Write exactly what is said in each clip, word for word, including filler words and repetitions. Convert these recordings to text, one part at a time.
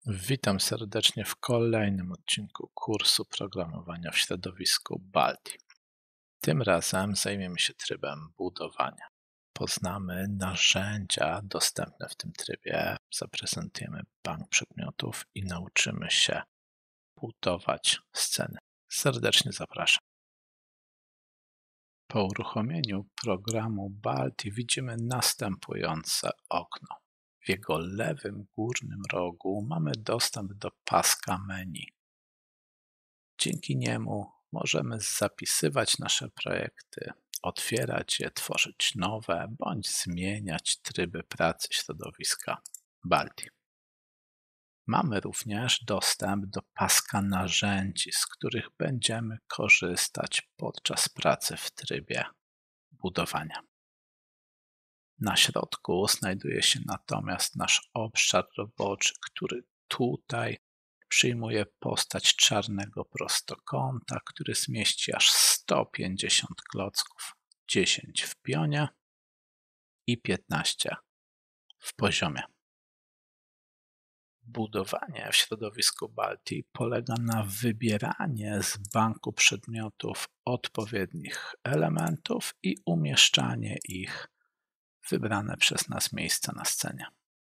Witam serdecznie w kolejnym odcinku kursu programowania w środowisku Balti. Tym razem zajmiemy się trybem budowania. Poznamy narzędzia dostępne w tym trybie, zaprezentujemy bank przedmiotów i nauczymy się budować sceny. Serdecznie zapraszam. Po uruchomieniu programu Balti widzimy następujące okno. W jego lewym górnym rogu mamy dostęp do paska menu. Dzięki niemu możemy zapisywać nasze projekty, otwierać je, tworzyć nowe bądź zmieniać tryby pracy środowiska Balti. Mamy również dostęp do paska narzędzi, z których będziemy korzystać podczas pracy w trybie budowania. Na środku znajduje się natomiast nasz obszar roboczy, który tutaj przyjmuje postać czarnego prostokąta, który zmieści aż sto pięćdziesiąt klocków, dziesięć w pionie i piętnaście w poziomie. Budowanie w środowisku Balti polega na wybieraniu z banku przedmiotów odpowiednich elementów i umieszczanie ich w wybrane przez nas miejsca na scenie.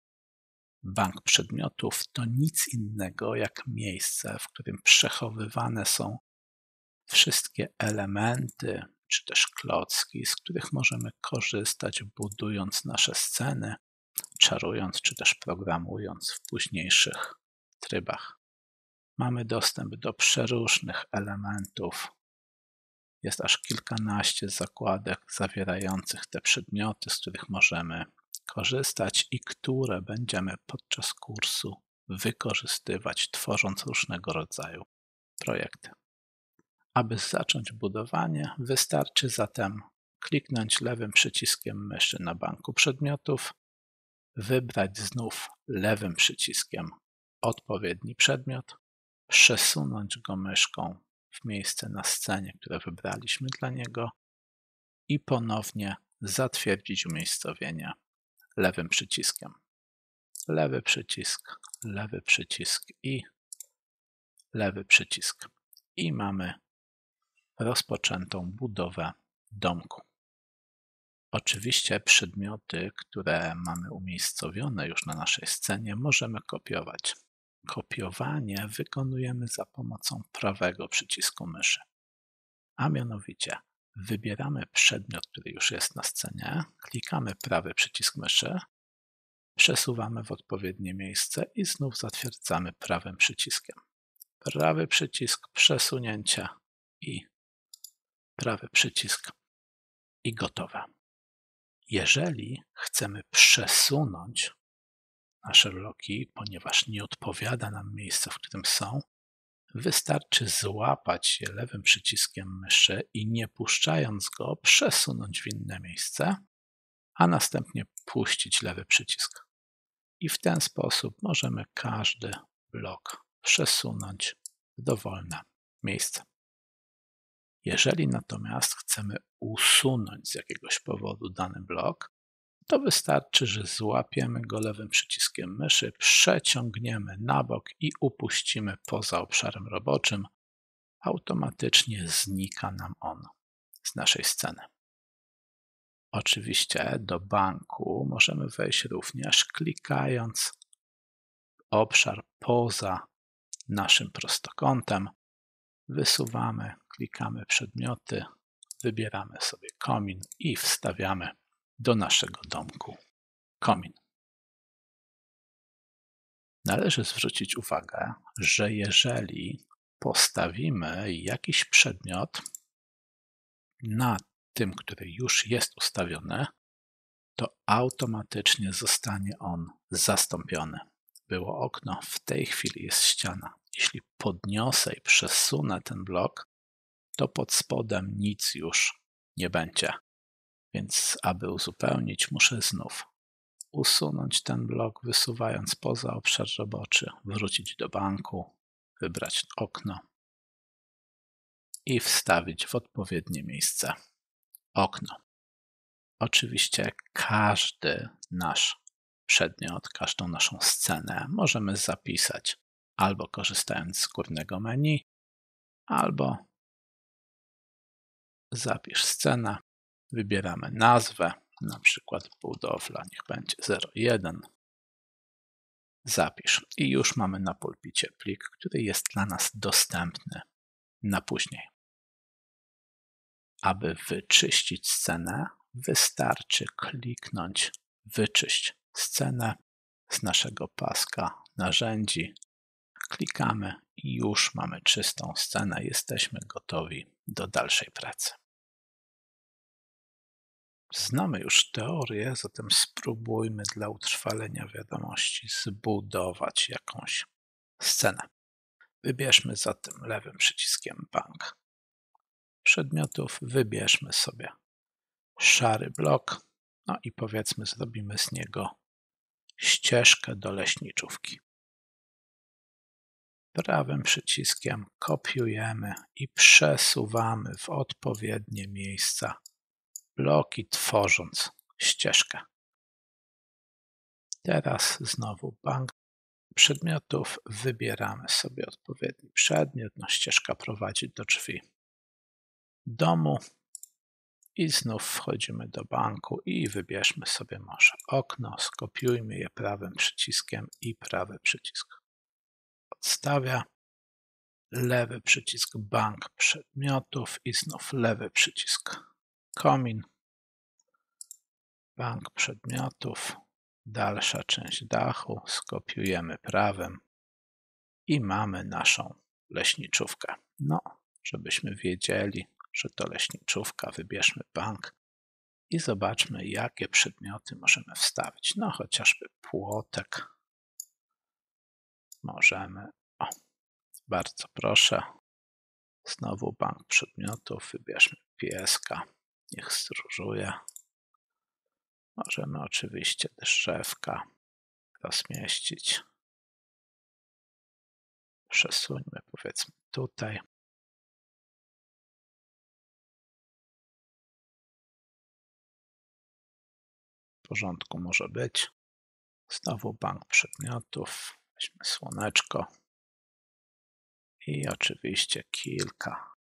Bank przedmiotów to nic innego jak miejsce, w którym przechowywane są wszystkie elementy czy też klocki, z których możemy korzystać, budując nasze sceny, czarując czy też programując w późniejszych trybach. Mamy dostęp do przeróżnych elementów. Jest aż kilkanaście zakładek zawierających te przedmioty, z których możemy korzystać i które będziemy podczas kursu wykorzystywać, tworząc różnego rodzaju projekty. Aby zacząć budowanie, wystarczy zatem kliknąć lewym przyciskiem myszy na banku przedmiotów, wybrać znów lewym przyciskiem odpowiedni przedmiot, przesunąć go myszką w miejsce na scenie, które wybraliśmy dla niego i ponownie zatwierdzić umiejscowienie lewym przyciskiem. Lewy przycisk, lewy przycisk i lewy przycisk. I mamy rozpoczętą budowę domku. Oczywiście przedmioty, które mamy umiejscowione już na naszej scenie, możemy kopiować. Kopiowanie wykonujemy za pomocą prawego przycisku myszy. A mianowicie wybieramy przedmiot, który już jest na scenie, klikamy prawy przycisk myszy, przesuwamy w odpowiednie miejsce i znów zatwierdzamy prawym przyciskiem. Prawy przycisk, przesunięcie i prawy przycisk i gotowe. Jeżeli chcemy przesunąć nasze bloki, ponieważ nie odpowiada nam miejsce, w którym są, wystarczy złapać je lewym przyciskiem myszy i nie puszczając go, przesunąć w inne miejsce, a następnie puścić lewy przycisk. I w ten sposób możemy każdy blok przesunąć w dowolne miejsce. Jeżeli natomiast chcemy usunąć z jakiegoś powodu dany blok, to wystarczy, że złapiemy go lewym przyciskiem myszy, przeciągniemy na bok i upuścimy poza obszarem roboczym. Automatycznie znika nam on z naszej sceny. Oczywiście do banku możemy wejść również klikając w obszar poza naszym prostokątem. Wysuwamy, klikamy przedmioty, wybieramy sobie komin i wstawiamy do naszego domku komin. Należy zwrócić uwagę, że jeżeli postawimy jakiś przedmiot na tym, który już jest ustawiony, to automatycznie zostanie on zastąpiony. Było okno, w tej chwili jest ściana. Jeśli podniosę i przesunę ten blok, to pod spodem nic już nie będzie. Więc aby uzupełnić, muszę znów usunąć ten blok, wysuwając poza obszar roboczy, wrócić do banku, wybrać okno i wstawić w odpowiednie miejsce okno. Oczywiście każdy nasz przedmiot, każdą naszą scenę możemy zapisać albo korzystając z górnego menu, albo zapisz scenę, wybieramy nazwę, na przykład budowla, niech będzie zero jeden. Zapisz i już mamy na pulpicie plik, który jest dla nas dostępny na później. Aby wyczyścić scenę, wystarczy kliknąć wyczyść scenę z naszego paska narzędzi. Klikamy i już mamy czystą scenę. Jesteśmy gotowi do dalszej pracy. Znamy już teorię, zatem spróbujmy dla utrwalenia wiadomości zbudować jakąś scenę. Wybierzmy zatem lewym przyciskiem bank przedmiotów, wybierzmy sobie szary blok, no i powiedzmy zrobimy z niego ścieżkę do leśniczówki. Prawym przyciskiem kopiujemy i przesuwamy w odpowiednie miejsca bloki, tworząc ścieżkę. Teraz znowu bank przedmiotów, wybieramy sobie odpowiedni przedmiot, no ścieżka prowadzi do drzwi domu i znów wchodzimy do banku i wybierzmy sobie może okno, skopiujmy je prawym przyciskiem i prawy przycisk odstawia, lewy przycisk bank przedmiotów i znów lewy przycisk komin, bank przedmiotów, dalsza część dachu, skopiujemy prawym i mamy naszą leśniczówkę. No, żebyśmy wiedzieli, że to leśniczówka, wybierzmy bank i zobaczmy, jakie przedmioty możemy wstawić. No, chociażby płotek. Możemy, o, bardzo proszę, znowu bank przedmiotów, wybierzmy pieska, niech stróżuje. Możemy oczywiście drzewka rozmieścić. Przesuńmy powiedzmy tutaj. W porządku może być. Znowu bank przedmiotów. Weźmy słoneczko. I oczywiście kilka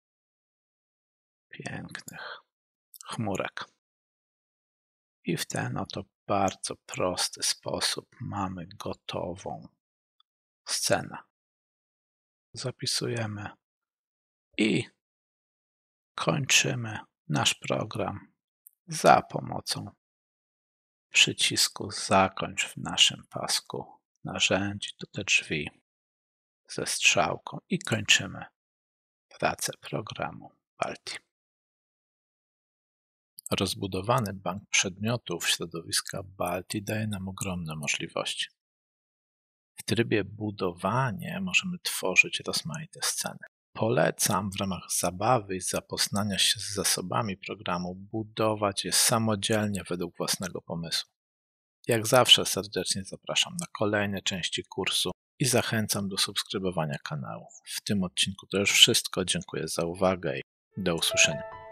pięknych chmurek. I w ten oto bardzo prosty sposób mamy gotową scenę. Zapisujemy i kończymy nasz program za pomocą przycisku zakończ w naszym pasku narzędzi, to te drzwi ze strzałką i kończymy pracę programu Balti. Rozbudowany bank przedmiotów środowiska Balti daje nam ogromne możliwości. W trybie budowanie możemy tworzyć rozmaite sceny. Polecam w ramach zabawy i zapoznania się z zasobami programu budować je samodzielnie według własnego pomysłu. Jak zawsze serdecznie zapraszam na kolejne części kursu i zachęcam do subskrybowania kanału. W tym odcinku to już wszystko. Dziękuję za uwagę i do usłyszenia.